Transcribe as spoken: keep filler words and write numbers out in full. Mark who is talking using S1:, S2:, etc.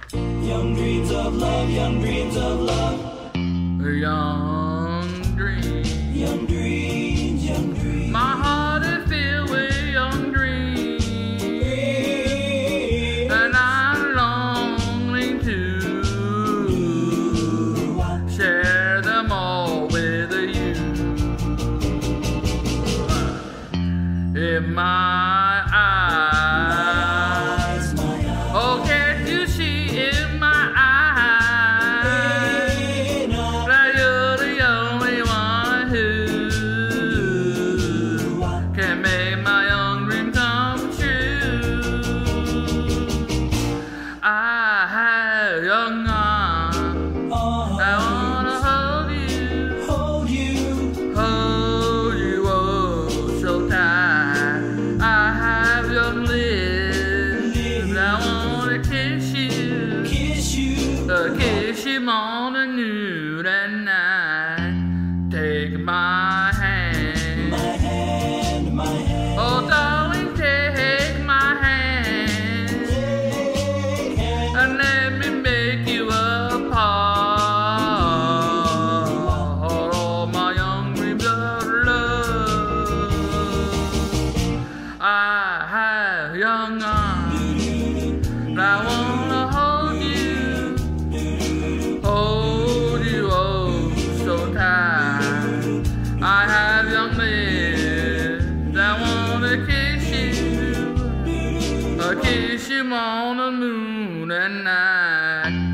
S1: Young dreams of love, young dreams of love.
S2: Young dreams.
S1: Young dreams, young dreams.
S2: My heart is filled with young dreams.
S1: Dreams.
S2: And I'm longing to share them all with you. In my eyes,
S1: My eyes.
S2: oh, can't you see in my eyes
S1: Hey, now.
S2: that you're the only one who can make my young dream come true? I have young arms
S1: Oh,
S2: that wanna hold you,
S1: hold you.
S2: hold you oh so tight. I have young lips that wanna kiss you,
S1: Kiss you.
S2: uh, kiss you morning, noon, and night. Take my hand,
S1: My hand, my hand.
S2: oh darling, take my hand,
S1: Take hand.
S2: and let me make you a part of my young dreams of love. I have young arms that wanna hold you, hold you oh so tight. I have young lips that wanna kiss you, uh, kiss you on the moon and night.